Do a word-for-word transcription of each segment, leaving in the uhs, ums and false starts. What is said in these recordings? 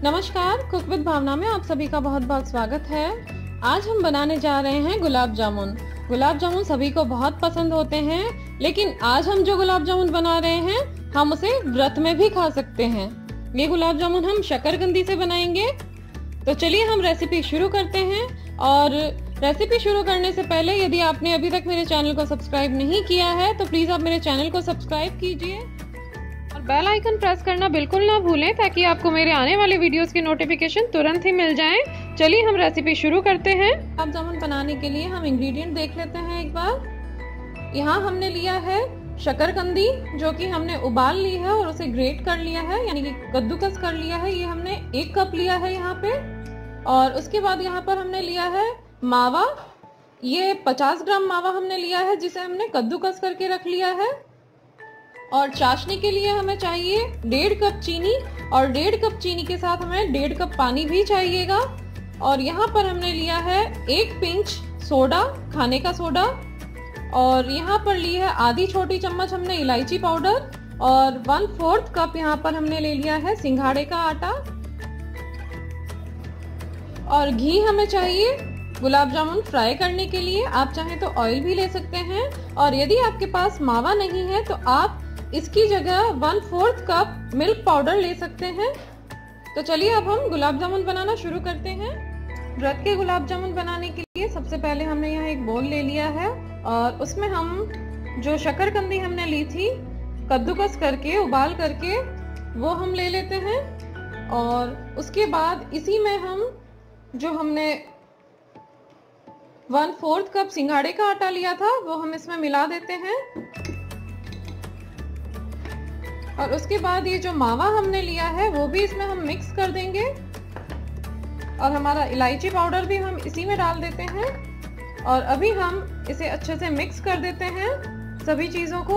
नमस्कार, cook with भावना में आप सभी का बहुत बहुत स्वागत है। आज हम बनाने जा रहे हैं गुलाब जामुन। गुलाब जामुन सभी को बहुत पसंद होते हैं, लेकिन आज हम जो गुलाब जामुन बना रहे हैं हम उसे व्रत में भी खा सकते हैं। ये गुलाब जामुन हम शकरकंदी से बनाएंगे। तो चलिए हम रेसिपी शुरू करते हैं। और रेसिपी शुरू करने से पहले यदि आपने अभी तक मेरे चैनल को सब्सक्राइब नहीं किया है तो प्लीज आप मेरे चैनल को सब्सक्राइब कीजिए और बेल आइकन प्रेस करना बिल्कुल ना भूलें ताकि आपको मेरे आने वाले वीडियोस की नोटिफिकेशन तुरंत ही मिल जाएं। चलिए हम रेसिपी शुरू करते हैं। गुलाब जामुन बनाने के लिए हम इंग्रेडिएंट देख लेते हैं एक बार। यहाँ हमने लिया है शकरकंदी, जो कि हमने उबाल ली है और उसे ग्रेट कर लिया है, यानी कि कद्दूकस कर लिया है। ये हमने एक कप लिया है यहाँ पे। और उसके बाद यहाँ पर हमने लिया है मावा। ये पचास ग्राम मावा हमने लिया है, जिसे हमने कद्दूकस करके रख लिया है। और चाशनी के लिए हमें चाहिए डेढ़ कप चीनी, और डेढ़ कप चीनी के साथ हमें डेढ़ कप पानी भी चाहिएगा। और यहाँ पर हमने लिया है एक पिंच सोडा, खाने का सोडा। और यहाँ पर ली है आधी छोटी चम्मच हमने इलायची पाउडर, और वन फोर्थ कप यहाँ पर हमने ले लिया है सिंघाड़े का आटा। और घी हमें चाहिए गुलाब जामुन फ्राई करने के लिए। आप चाहें तो ऑयल भी ले सकते हैं। और यदि आपके पास मावा नहीं है तो आप इसकी जगह one fourth cup milk powder ले सकते हैं। तो चलिए अब हम गुलाब जामुन बनाना शुरू करते हैं। व्रत के गुलाब जामुन बनाने के लिए सबसे पहले हमने यहाँ एक बोल ले लिया है, और उसमें हम जो शकरकंदी हमने ली थी कद्दूकस करके, उबाल करके, वो हम ले लेते हैं। और उसके बाद इसी में हम जो हमने वन फोर्थ कप सिंघाड़े का आटा लिया था वो हम इसमें मिला देते हैं। और उसके बाद ये जो मावा हमने लिया है वो भी इसमें हम मिक्स कर देंगे। और हमारा इलायची पाउडर भी हम इसी में डाल देते हैं। और अभी हम इसे अच्छे से मिक्स कर देते हैं सभी चीजों को।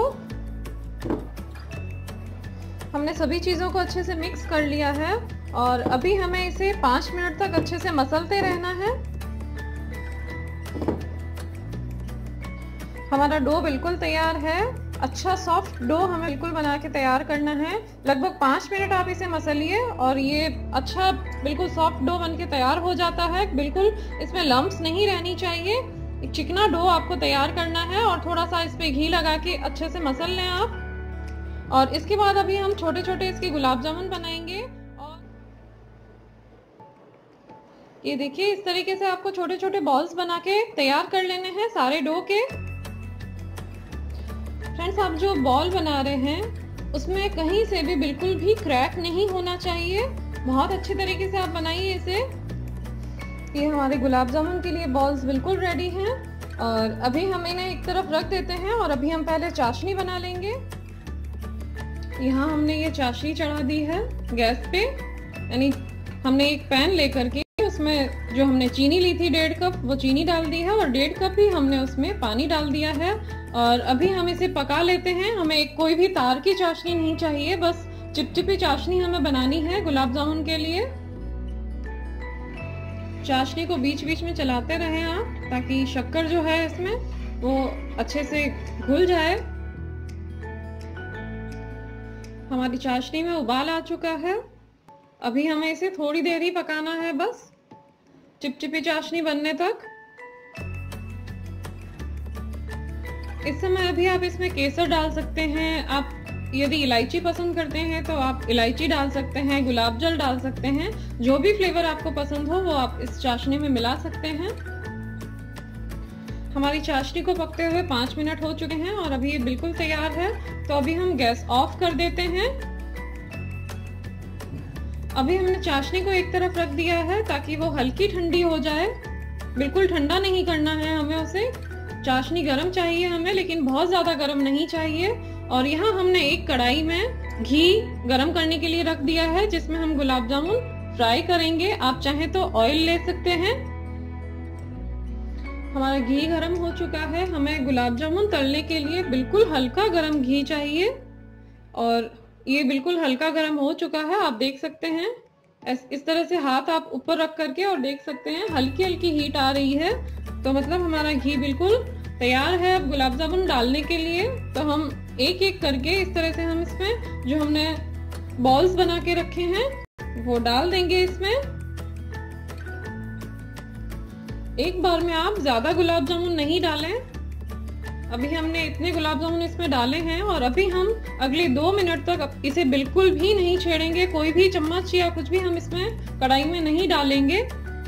हमने सभी चीजों को अच्छे से मिक्स कर लिया है। और अभी हमें इसे पाँच मिनट तक अच्छे से मसलते रहना है। हमारा डो बिल्कुल तैयार है। अच्छा सॉफ्ट डो हमें बिल्कुल बना के तैयार करना है। लगभग पाँच मिनट आप इसे मसलिए और ये अच्छा बिल्कुल सॉफ्ट डो बन के तैयार हो जाता है। बिल्कुल इसमें लम्प्स नहीं रहनी चाहिए। एक चिकना डो आपको तैयार करना है। और थोड़ा सा इस पे घी लगा के अच्छे से मसल लें आप। और इसके बाद अभी हम छोटे छोटे इसके गुलाब जामुन बनाएंगे। और ये देखिए, इस तरीके से आपको छोटे छोटे बॉल्स बना के तैयार कर लेने हैं सारे डो के। फ्रेंड्स, आप जो बॉल बना रहे हैं उसमें कहीं से भी बिल्कुल भी क्रैक नहीं होना चाहिए। बहुत अच्छे तरीके से आप बनाइए इसे। ये हमारे गुलाब जामुन के लिए बॉल्स बिल्कुल रेडी हैं। और अभी हम इन्हें एक तरफ रख देते हैं। और अभी हम पहले चाशनी बना लेंगे। यहाँ हमने ये चाशनी चढ़ा दी है गैस पे, यानी हमने एक पैन लेकर के उसमें जो हमने चीनी ली थी डेढ़ कप, वो चीनी डाल दी है। और डेढ़ कप ही हमने उसमें पानी डाल दिया है। और अभी हम इसे पका लेते हैं। हमें एक कोई भी तार की चाशनी नहीं चाहिए, बस चिपचिपी चाशनी हमें बनानी है गुलाब जामुन के लिए। चाशनी को बीच बीच में चलाते रहें आप, ताकि शक्कर जो है इसमें वो अच्छे से घुल जाए। हमारी चाशनी में उबाल आ चुका है। अभी हमें इसे थोड़ी देर ही पकाना है, बस चिपचिपी चाशनी बनने तक। इस समय अभी आप इसमें केसर डाल सकते हैं। आप यदि इलायची पसंद करते हैं तो आप इलायची डाल सकते हैं, गुलाब जल डाल सकते हैं। जो भी फ्लेवर आपको पसंद हो वो आप इस चाशनी में मिला सकते हैं। हमारी चाशनी को पकते हुए पाँच मिनट हो चुके हैं और अभी ये बिल्कुल तैयार है। तो अभी हम गैस ऑफ कर देते हैं। अभी हमने चाशनी को एक तरफ रख दिया है ताकि वो हल्की ठंडी हो जाए। बिल्कुल ठंडा नहीं करना है हमें उसे। चाशनी गरम चाहिए हमें, लेकिन बहुत ज्यादा गरम नहीं चाहिए। और यहाँ हमने एक कढ़ाई में घी गरम करने के लिए रख दिया है, जिसमें हम गुलाब जामुन फ्राई करेंगे। आप चाहें तो ऑयल ले सकते हैं। हमारा घी गरम हो चुका है। हमें गुलाब जामुन तलने के लिए बिल्कुल हल्का गरम घी चाहिए। और ये बिल्कुल हल्का गरम हो चुका है, आप देख सकते हैं। इस तरह से हाथ आप ऊपर रख करके और देख सकते हैं हल्की हल्की हीट आ रही है। तो मतलब हमारा घी बिल्कुल तैयार है अब गुलाब जामुन डालने के लिए। तो हम एक एक करके इस तरह से हम इसमें जो हमने बॉल्स बना के रखे हैं वो डाल देंगे इसमें। एक बार में आप ज्यादा गुलाब जामुन नहीं डालें। अभी हमने इतने गुलाब जामुन इसमें डाले हैं और अभी हम अगले दो मिनट तक इसे बिल्कुल भी नहीं छेड़ेंगे। कोई भी चम्मच या कुछ भी हम इसमें कढ़ाई में नहीं डालेंगे।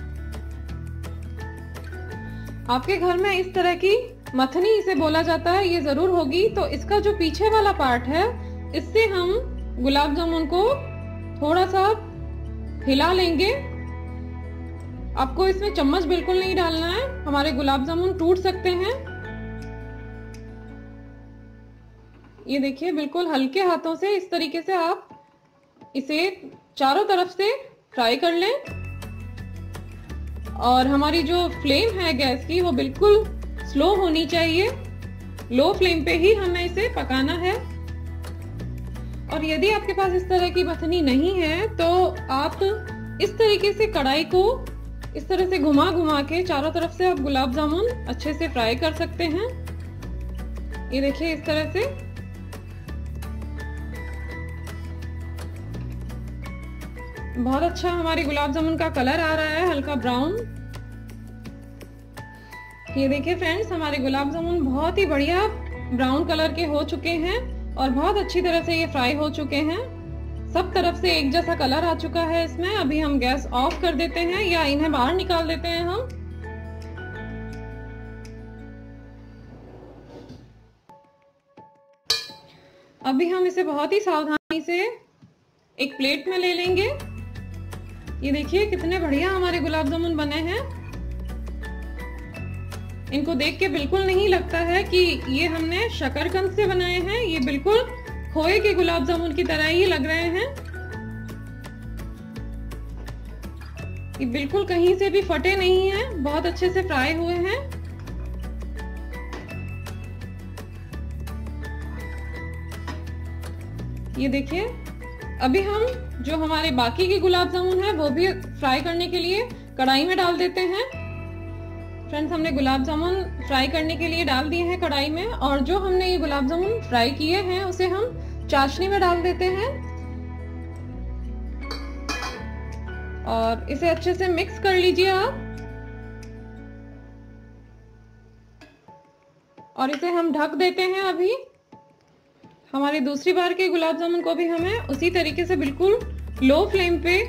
आपके घर में इस तरह की मथनी इसे बोला जाता है, ये जरूर होगी। तो इसका जो पीछे वाला पार्ट है, इससे हम गुलाब जामुन को थोड़ा सा हिला लेंगे। आपको इसमें चम्मच बिल्कुल नहीं डालना है, हमारे गुलाब जामुन टूट सकते हैं। ये देखिए, बिल्कुल हल्के हाथों से इस तरीके से आप इसे चारों तरफ से फ्राई कर लें। और हमारी जो फ्लेम है गैस की, वो बिल्कुल स्लो होनी चाहिए। लो फ्लेम पे ही हमें इसे पकाना है। और यदि आपके पास इस तरह की मथनी नहीं है तो आप इस तरीके से कढ़ाई को इस तरह से घुमा घुमा के चारों तरफ से आप गुलाब जामुन अच्छे से फ्राई कर सकते हैं। ये देखिए, इस तरह से। बहुत अच्छा हमारी गुलाब जामुन का कलर आ रहा है, हल्का ब्राउन। ये देखिए फ्रेंड्स, हमारे गुलाब जामुन बहुत ही बढ़िया ब्राउन कलर के हो चुके हैं और बहुत अच्छी तरह से ये फ्राई हो चुके हैं। सब तरफ से एक जैसा कलर आ चुका है इसमें। अभी हम गैस ऑफ कर देते हैं या इन्हें बाहर निकाल देते हैं हम। अभी हम इसे बहुत ही सावधानी से एक प्लेट में ले लेंगे। ये देखिए कितने बढ़िया हमारे गुलाब जामुन बने हैं। इनको देख के बिल्कुल नहीं लगता है कि ये हमने शकरकंद से बनाए हैं। ये बिल्कुल खोए के गुलाब जामुन की तरह ही लग रहे हैं। ये बिल्कुल कहीं से भी फटे नहीं हैं, बहुत अच्छे से फ्राई हुए हैं। ये देखिए, अभी हम जो हमारे बाकी के गुलाब जामुन है वो भी फ्राई करने के लिए कढ़ाई में डाल देते हैं। फ्रेंड्स, हमने गुलाब जामुन फ्राई करने के लिए डाल दिए हैं कढ़ाई में। और जो हमने ये गुलाब जामुन फ्राई किए हैं उसे हम चाशनी में डाल देते हैं और इसे अच्छे से मिक्स कर लीजिए आप। और इसे हम ढक देते हैं। अभी हमारी दूसरी बार के गुलाब जामुन को भी हमें उसी तरीके से बिल्कुल लो फ्लेम पे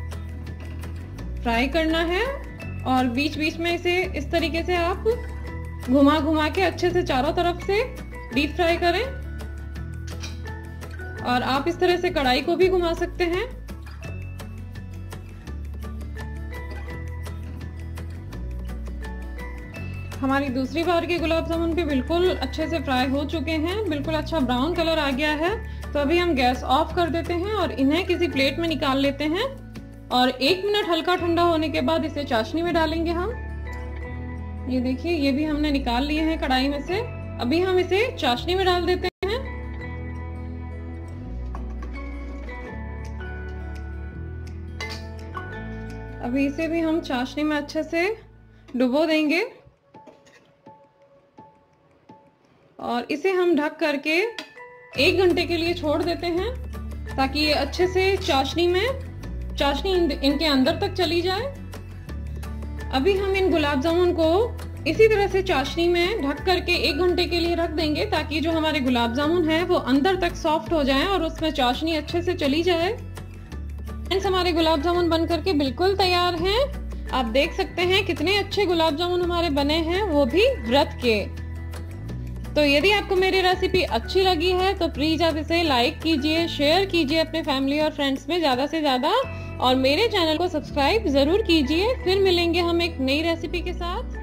फ्राई करना है। और बीच बीच में इसे इस तरीके से आप घुमा घुमा के अच्छे से चारों तरफ से डीप फ्राई करें। और आप इस तरह से कढ़ाई को भी घुमा सकते हैं। हमारी दूसरी बार के गुलाब जामुन भी बिल्कुल अच्छे से फ्राई हो चुके हैं, बिल्कुल अच्छा ब्राउन कलर आ गया है। तो अभी हम गैस ऑफ कर देते हैं और इन्हें किसी प्लेट में निकाल लेते हैं। और एक मिनट हल्का ठंडा होने के बाद इसे चाशनी में डालेंगे हम। ये देखिए, ये भी हमने निकाल लिए हैं कढ़ाई में से। अभी हम इसे चाशनी में डाल देते हैं। अभी इसे भी हम चाशनी में अच्छे से डुबो देंगे और इसे हम ढक करके एक घंटे के लिए छोड़ देते हैं ताकि ये अच्छे से चाशनी में चाशनी इनके अंदर तक चली जाए। अभी हम इन गुलाब जामुन को इसी तरह से चाशनी में ढक करके एक घंटे के लिए रख देंगे ताकि जो हमारे गुलाब जामुन है वो अंदर तक सॉफ्ट हो जाएं और उसमें चाशनी अच्छे से चली जाए। फ्रेंड्स, हमारे गुलाब जामुन बन करके बिल्कुल तैयार हैं। आप देख सकते हैं कितने अच्छे गुलाब जामुन हमारे बने हैं, वो भी व्रत के। तो यदि आपको मेरी रेसिपी अच्छी लगी है तो प्लीज आप इसे लाइक कीजिए, शेयर कीजिए अपने फैमिली और फ्रेंड्स में ज्यादा से ज्यादा, और मेरे चैनल को सब्सक्राइब जरूर कीजिए। फिर मिलेंगे हम एक नई रेसिपी के साथ।